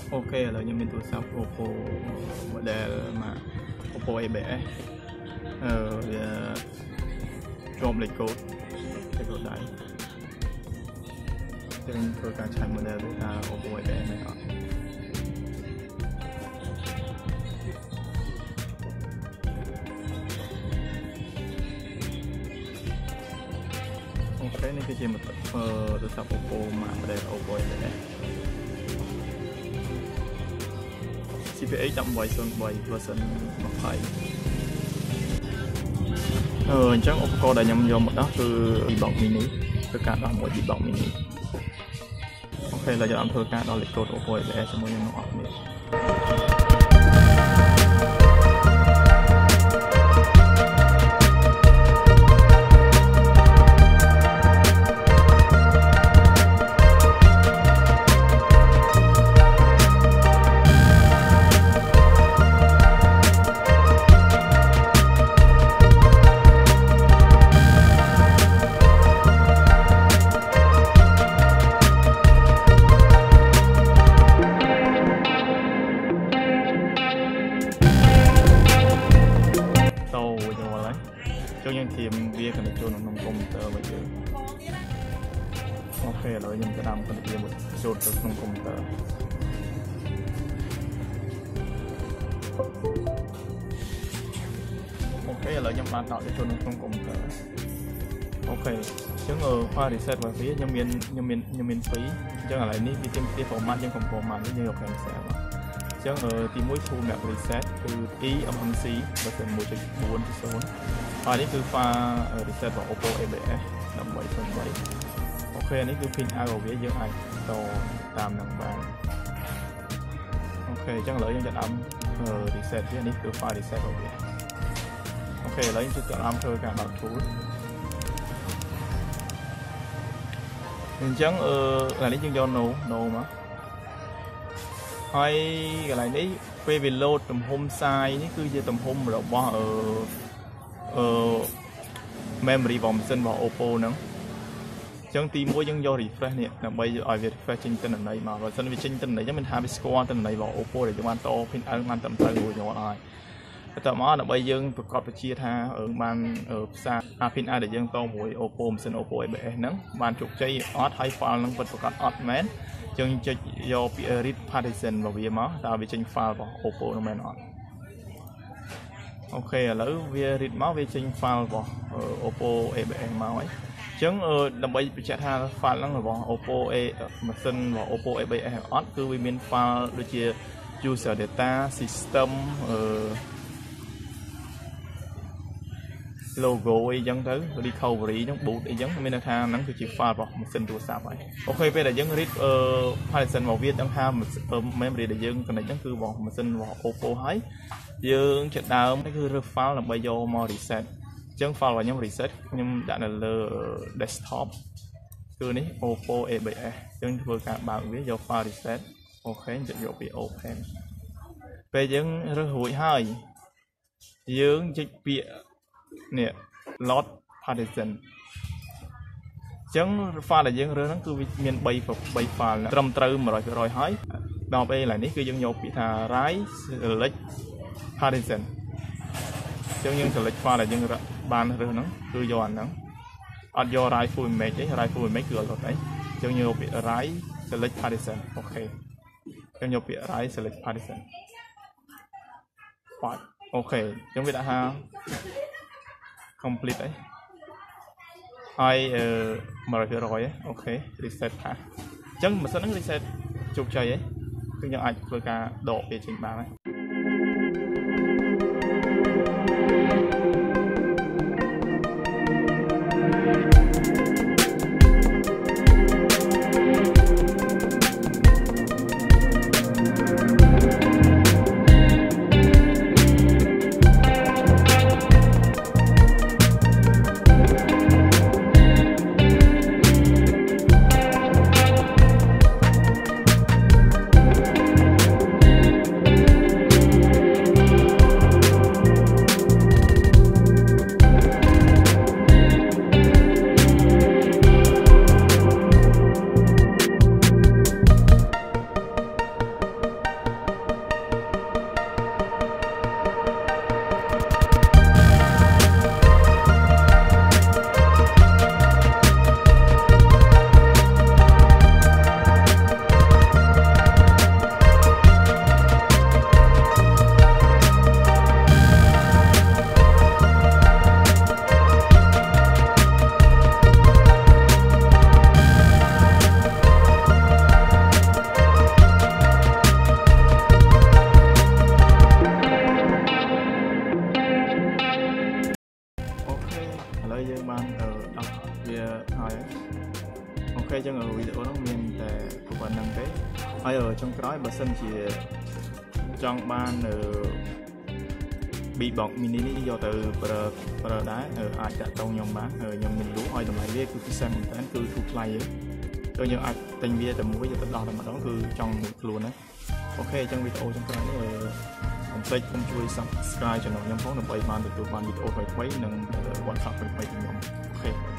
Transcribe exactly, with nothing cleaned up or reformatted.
ok là nhân viên tôi sắp Oppo model mà Oppo A bảy ờ trộm lịch code cái code đấy cho nên tôi càng chạy model với ta Oppo A bảy này đó. Ok này cái gì mà tôi sắp Oppo mà model Oppo A bảy xê pê ích bảy son bảy version một hai ờ chắc Oppo đã nhầm vô một đó từ debug mini từ cả đó một debug mini ok là cho làm thưa cả đó lịch code Oppo để cho mọi người nó học được cho những team bia cần cho nó nông computer bây giờ ok rồi nhưng cái làm cần bia một chốt được nông computer ok rồi nhưng bạn tạo cho nông computer ok chứ ngờ khoa reset vào phía nhân viên nhân viên nhân viên phí chứ là lại ní vì team team format nhưng còn format như nhiều hàng sẽ chứ ở team mỗi thu map reset từ ý âm âm xí và từ một chục bốn số vàនេះគឺ file reset របស់ Oppo A bảyដើម្បីphần bảyអូខេនេះគឺ pin out របស់វាយើងអាចតតាមនឹងបានអូខេអញ្ចឹងឥឡូវយើងចាប់ដើម reset វានេះគឺ file reset របស់វាអូខេឥឡូវយើងចាប់ដើមធ្វើការដោត tool អញ្ចឹងអឺកន្លែងនេះយើងយក no no មកហើយកន្លែងនេះពេលវា load ទំហំ size នេះគឺជាទំហំរបស់អឺអឺ memory របស់ម៉ាស៊ីនរបស់ Oppo ហ្នឹងអញ្ចឹងទីមួយយើងយក refresh នេះដើម្បីឲ្យវា refresh ចេញទិន្នន័យមកបើមិនវាចេញទិន្នន័យហ្នឹងមិនថាវាស្គាល់ទិន្នន័យរបស់ Oppo ដែលយើងបានត pin out បានត្រឹមត្រូវមួយយកហើយបន្ទាប់មកដើម្បីយើងប្រកាសបញ្ជាថាបានផ្សារ pin out ដែលយើងតមួយ Oppo ម៉ាស៊ីន Oppo A bảyហ្នឹងបានជោគជ័យអត់ហើយ file ហ្នឹងពិតប្រាកដអត់មែនយើងចុចយកពី read partition របស់វាមកតើវាចេញ file របស់ Oppo ហ្នឹងមែនអត់អូខេឥឡូវវា read មកវាចេញ file របស់ Oppo A bảyមកហើយអញ្ចឹងដើម្បីបញ្ជាក់ថា file ហ្នឹងរបស់ Oppo A ម៉ាស៊ីនរបស់ Oppo A bảyអត់គឺវាមាន file ដូចជា user data system អឺ logo អីចឹងទៅ recovery ហ្នឹង boot អីចឹងមានន័យថាហ្នឹងគឺជា file របស់ម៉ាស៊ីនទូរស័ព្ទហើយអូខេពេលដែលយើង read partition របស់វាដឹងថា memory ដែលយើង connect ហ្នឹងគឺរបស់ម៉ាស៊ីនរបស់ Oppo ហើយយើងចាប់ដើមនេះគឺរើស file ដើម្បីយកមក reset អញ្ចឹង file របស់ខ្ញុំ reset ខ្ញុំដាក់នៅលើ desktop គឺនេះ Oppo A bảy អញ្ចឹងធ្វើការបើកវាយក file reset អូខេចុចយកពី open ពេលយើងរើសរួចហើយយើងចុចពាក្យនេះ load partition អញ្ចឹង file ដែលយើងរើសហ្នឹងគឺវាមាន3 3 file ត្រឹមត្រូវ một trăm phần trăm ហើយដល់ពេលឡើយនេះគឺយើងយកពាក្យថា write select partition អញ្ចឹងយើង select file ដែលយើងបានរើសហ្នឹងគឺយកអាហ្នឹងអត់យក write full image ទេ write full image គឺអត់អីអញ្ចឹងយកពាក្យ write select partition អូខេអញ្ចឹងយកពាក្យ write select partition បាទអូខេអញ្ចឹងវាដាក់ថា complete អីហើយអឺ một trăm phần trăm អូខេ reset ថាអញ្ចឹងម៉ាស៊ីនហ្នឹង reset ជោគជ័យហ៎គឺយើងអាចធ្វើការដកវាចេញបានហើយហើយចុងក្រោយបើសិនជាចង់បាន beatbox mini នេះយកទៅប្រើប្រើដែរអាចតាក់ទងខ្ញុំបានខ្ញុំមានលក់ឲ្យតម្លៃវាគឺពិសេសមែនតើគឺធូរថ្លៃទៅយើងអាចទិញវាតែមួយទៅដោះតែម្ដងគឺចង់មួយខ្លួនណាអូខេអញ្ចឹងវីដេអូចុងក្រោយនេះកុំភ្លេចកុំជួយ Subscribe ចំណុចខ្ញុំផងដើម្បីបានទទួលបានវីដេអូថ្មីៗនិង WhatsApp ថ្មីៗពីខ្ញុំអូខេ